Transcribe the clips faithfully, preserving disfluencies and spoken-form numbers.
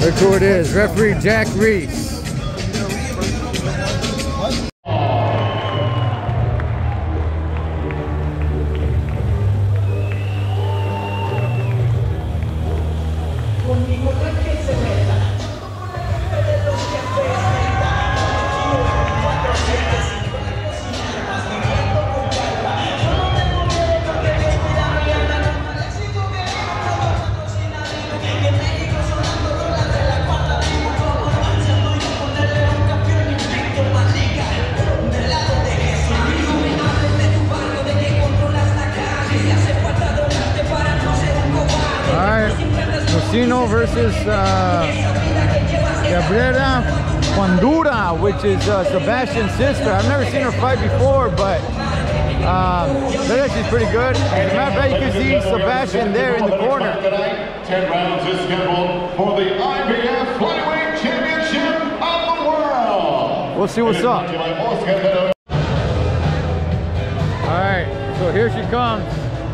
Look who it is, referee Jack Reese. Mocino versus uh, Gabriela Fundura, which is uh, Sebastian's sister. I've never seen her fight before, but um, that she's pretty good. As a matter of fact, you can see Sebastian there in the corner. ten rounds is scheduled for the I B F Flyweight Championship of the World. We'll see what's up. All right, so here she comes.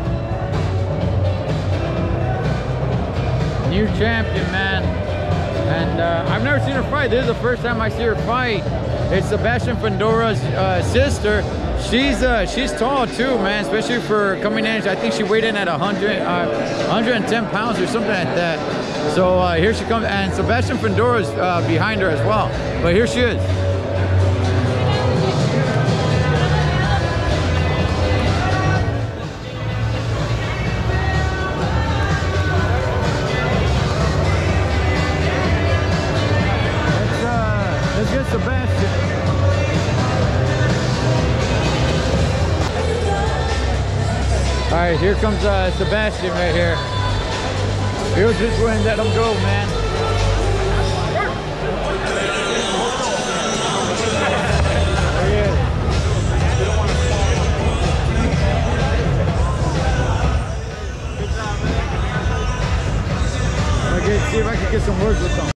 New champion, man. And uh, I've never seen her fight. This is the first time I see her fight. It's Sebastian Fundura's uh, sister. She's uh, she's tall too, man, especially for coming in. I think she weighed in at one hundred, uh, one hundred ten pounds or something like that. So uh, here she comes, and Sebastian Fundura's uh, behind her as well. But here she is. Sebastian. All right, here comes uh, Sebastian right here. He'll just win, let him go, man. There he is. I'm gonna get, see if I can get some words with him.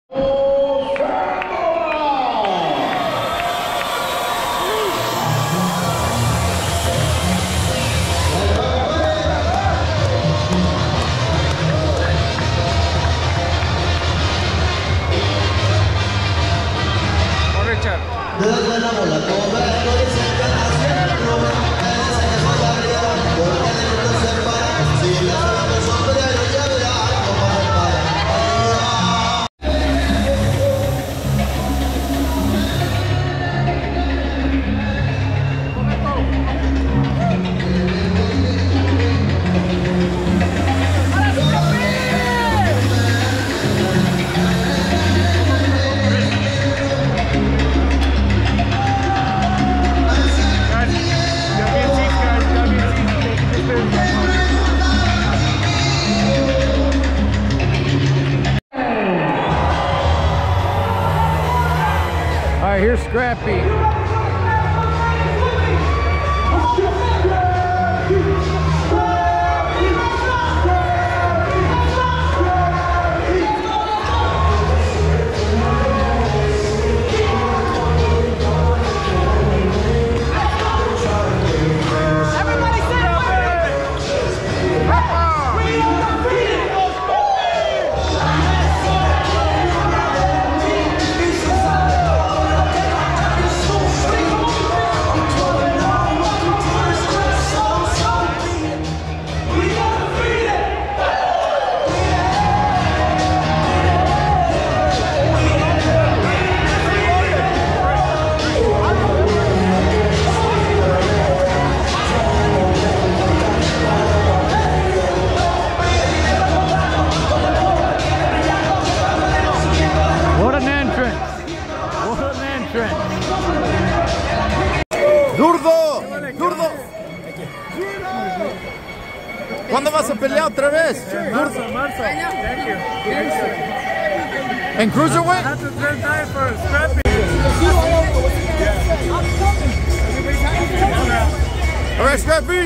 All right, here's Scrappy. ¡Zurdo! ¡Zurdo! ¿Cuándo vas a pelear otra vez? Marzo, marzo. Thank you. ¿En Cruiserweight? That's a third time for Scrappy. All right, Scrappy.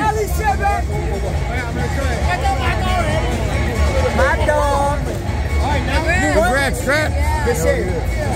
My dog. Congrats, Scrap. Yes, sir.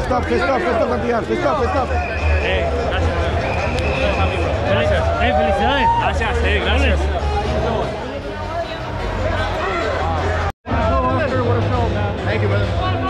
stop, stop, stop, campeón, stop, stop. Eh, gracias. Gracias. Eh, felicidades. Gracias, eh, gracias. Thank you, brother.